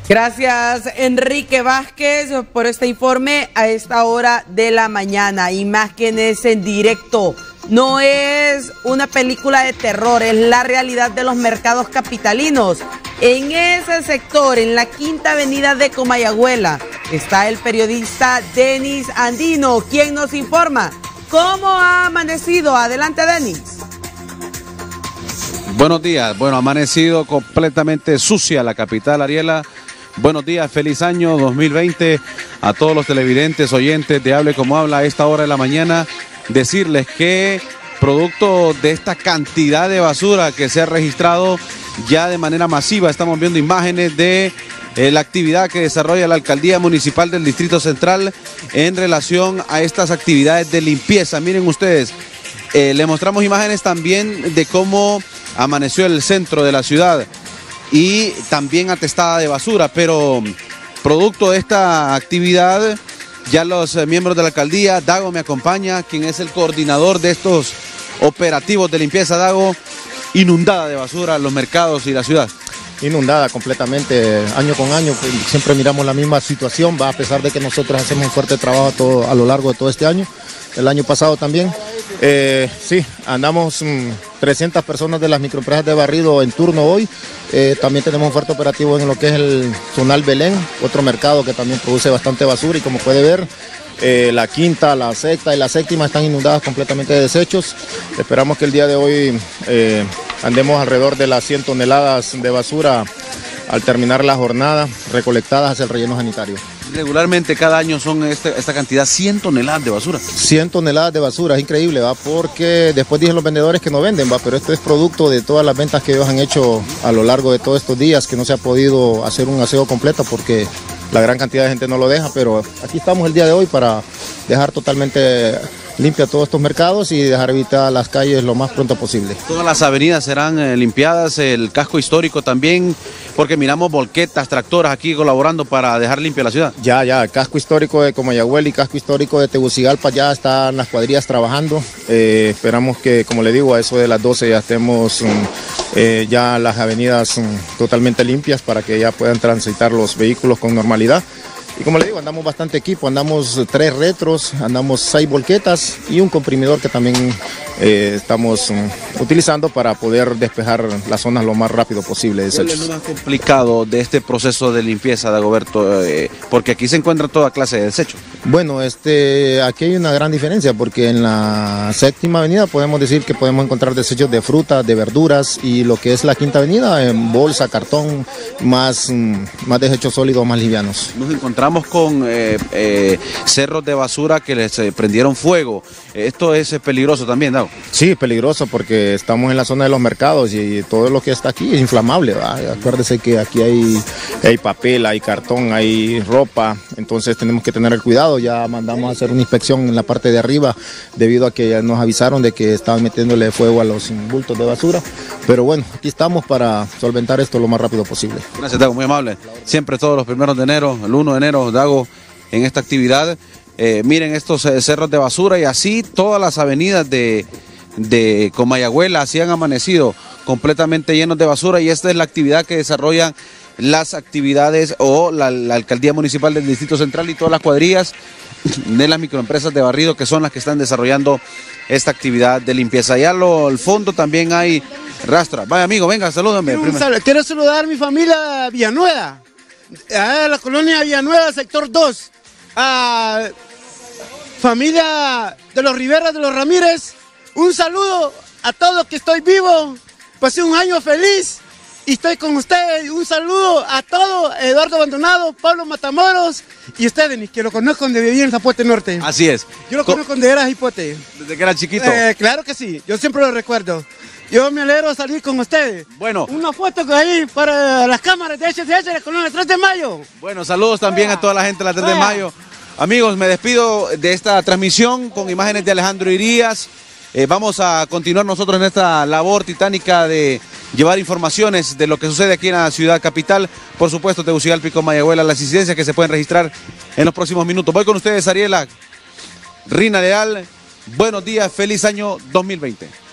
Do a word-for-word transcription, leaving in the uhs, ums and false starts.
Gracias, Enrique Vázquez, por este informe a esta hora de la mañana. Imágenes en directo. No es una película de terror, es la realidad de los mercados capitalinos. En ese sector, en la Quinta Avenida de Comayagüela, está el periodista Denis Andino, quien nos informa cómo ha amanecido. Adelante, Denis. Buenos días. Bueno, ha amanecido completamente sucia la capital, Ariela. Buenos días, feliz año dos mil veinte a todos los televidentes, oyentes de Hable Como Habla a esta hora de la mañana. Decirles que producto de esta cantidad de basura que se ha registrado ya de manera masiva, estamos viendo imágenes de eh, la actividad que desarrolla la Alcaldía Municipal del Distrito Central en relación a estas actividades de limpieza. Miren ustedes, eh, les mostramos imágenes también de cómo amaneció el centro de la ciudad y también atestada de basura, pero producto de esta actividad, ya los eh, miembros de la alcaldía, Dago me acompaña, quien es el coordinador de estos operativos de limpieza. Dago, inundada de basura los mercados y la ciudad. Inundada completamente, año con año, siempre miramos la misma situación, va a pesar de que nosotros hacemos un fuerte trabajo todo, a lo largo de todo este año, el año pasado también. Eh, sí, andamos mmm, trescientas personas de las microempresas de barrido en turno hoy. Eh, también tenemos un fuerte operativo en lo que es el Zonal Belén, otro mercado que también produce bastante basura, y como puede ver, eh, la quinta, la sexta y la séptima están inundadas completamente de desechos. Esperamos que el día de hoy eh, andemos alrededor de las cien toneladas de basura al terminar la jornada, recolectadas hacia el relleno sanitario. Regularmente cada año son este, esta cantidad, cien toneladas de basura. cien toneladas de basura, es increíble, ¿va? Porque después dicen los vendedores que no venden, ¿va? Pero esto es producto de todas las ventas que ellos han hecho a lo largo de todos estos días, que no se ha podido hacer un aseo completo porque la gran cantidad de gente no lo deja, pero aquí estamos el día de hoy para dejar totalmente limpia todos estos mercados y dejar evitar las calles lo más pronto posible. Todas las avenidas serán eh, limpiadas, el casco histórico también, porque miramos volquetas, tractoras aquí colaborando para dejar limpia la ciudad. Ya, ya, el casco histórico de Comayagüela y casco histórico de Tegucigalpa ya están las cuadrillas trabajando. Eh, esperamos que, como le digo, a eso de las doce ya estemos um, eh, ya las avenidas um, totalmente limpias para que ya puedan transitar los vehículos con normalidad. Y como le digo, andamos bastante equipo, andamos tres retros, andamos seis volquetas y un comprimidor que también eh, estamos um, utilizando para poder despejar las zonas lo más rápido posible. ¿Cuál es lo más complicado de este proceso de limpieza, Dagoberto? Eh, porque aquí se encuentra toda clase de desechos. Bueno, este, aquí hay una gran diferencia porque en la séptima avenida podemos decir que podemos encontrar desechos de frutas, de verduras, y lo que es la quinta avenida en bolsa, cartón, más, más desechos sólidos, más livianos. Nos encontramos con eh, eh, cerros de basura que les eh, prendieron fuego. Esto es eh, peligroso también, Dago. Sí, peligroso porque estamos en la zona de los mercados y todo lo que está aquí es inflamable, ¿verdad? Acuérdese que aquí hay, hay papel, hay cartón, hay ropa, entonces tenemos que tener el cuidado. Ya mandamos a hacer una inspección en la parte de arriba debido a que ya nos avisaron de que estaban metiéndole fuego a los bultos de basura, pero bueno, aquí estamos para solventar esto lo más rápido posible. Gracias, Dago, muy amable. Siempre todos los primeros de enero, el uno de enero, Dago, en esta actividad. Eh, miren estos eh, cerros de basura, y así todas las avenidas de, de Comayagüela así han amanecido completamente llenos de basura, y esta es la actividad que desarrollan las actividades o la, la Alcaldía Municipal del Distrito Central y todas las cuadrillas de las microempresas de barrido, que son las que están desarrollando esta actividad de limpieza. Allá al fondo también hay rastra. Vaya amigo, venga, salúdame. Quiero, quiero saludar a mi familia Villanueva, a la colonia Villanueva, sector dos, a familia de los Rivera, de los Ramírez. Un saludo a todos, que estoy vivo, pasé un año feliz y estoy con ustedes. Un saludo a todos, Eduardo Abandonado, Pablo Matamoros y ustedes, que lo conozco donde vivía en Zapote Norte. Así es. Yo lo conozco donde era Hipote. Desde que era chiquito. Eh, claro que sí, yo siempre lo recuerdo. Yo me alegro de salir con ustedes. Bueno. Una foto ahí para las cámaras de H C H de la colonia tres de mayo. Bueno, saludos también a toda la gente de la tres de mayo. Amigos, me despido de esta transmisión con imágenes de Alejandro Irías. Eh, vamos a continuar nosotros en esta labor titánica de llevar informaciones de lo que sucede aquí en la ciudad capital. Por supuesto, Tegucigalpa y Comayagüela, las incidencias que se pueden registrar en los próximos minutos. Voy con ustedes, Ariela, Rina Leal. Buenos días, feliz año dos mil veinte.